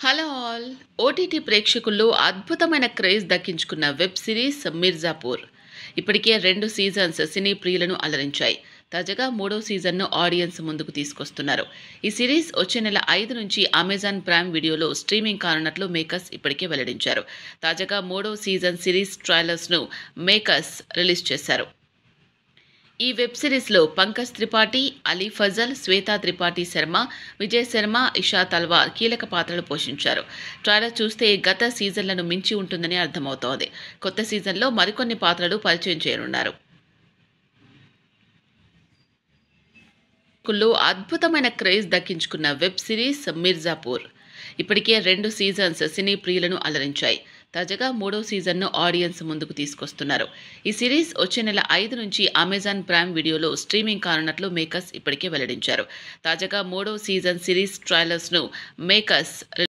Hello all. OTT ప్రేక్షకుల్లో అద్భుతమైన craze దక్కించుకున్న వెబ్ సిరీస్ మిర్జాపూర్ ఇప్పటికే 2 సీజన్స్ సినీ ప్రియులను అలరించాయి. తాజాగా 3వ సీజన్ను ఆడియన్స్ ముందుకు తీసుకొస్తున్నారు. ఈ సిరీస్ వచ్చే నెల 5 నుంచి అమెజాన్ ప్రైమ్ వీడియోలో స్ట్రీమింగ్ కానున్నట్లు మేకర్స్ ఇప్పటికే వెల్లడించారు. తాజాగా 3వ సీజన్ సిరీస్ ట్రైలర్స్ను మేకర్స్ రిలీజ్ చేశారు. ఈ వెబ్ సిరీస్లో పంకజ్ త్రిపాఠి, అలీ ఫజల్, శ్వేతా త్రిపాఠి శర్మ, విజయ్ శర్మ, ఇషా తల్వార్ కీలక పాత్రలు పోషించారు. ట్రైలర్ చూస్తే గత సీజన్లను మించి ఉంటుందని అర్థమవుతోంది. కొత్త సీజన్లో మరికొన్ని పాత్రలు పరిచయం చేయనున్నారు. అద్భుతమైన క్రేజ్ దక్కించుకున్న వెబ్ సిరీస్ మిర్జాపూర్ ఇప్పటికే 2 సీజన్స్ సినీ ప్రియులను అలరించాయి. తాజాగా 3వ సీజన్ను ఆడియన్స్ ముందుకు తీసుకొస్తున్నారు. ఈ సిరీస్ వచ్చే నెల 5 నుంచి అమెజాన్ ప్రైమ్ వీడియోలో స్ట్రీమింగ్ కానున్నట్లు మేకర్స్ ఇప్పటికే వెల్లడించారు. తాజాగా 3వ సీజన్ సిరీస్ ట్రైలర్స్ను మేకర్స్